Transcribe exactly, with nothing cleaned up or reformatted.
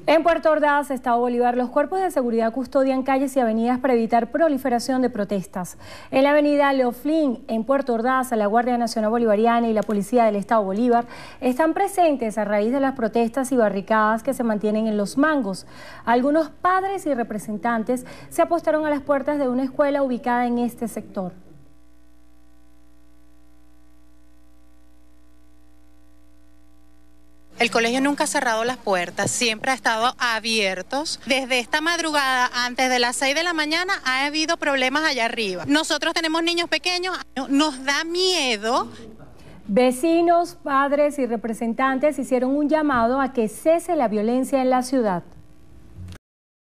En Puerto Ordaz, Estado Bolívar, los cuerpos de seguridad custodian calles y avenidas para evitar proliferación de protestas. En la avenida Leoflin, en Puerto Ordaz, la Guardia Nacional Bolivariana y la Policía del Estado Bolívar están presentes a raíz de las protestas y barricadas que se mantienen en Los Mangos. Algunos padres y representantes se apostaron a las puertas de una escuela ubicada en este sector. El colegio nunca ha cerrado las puertas, siempre ha estado abiertos. Desde esta madrugada, antes de las seis de la mañana, ha habido problemas allá arriba. Nosotros tenemos niños pequeños, nos da miedo. Vecinos, padres y representantes hicieron un llamado a que cese la violencia en la ciudad.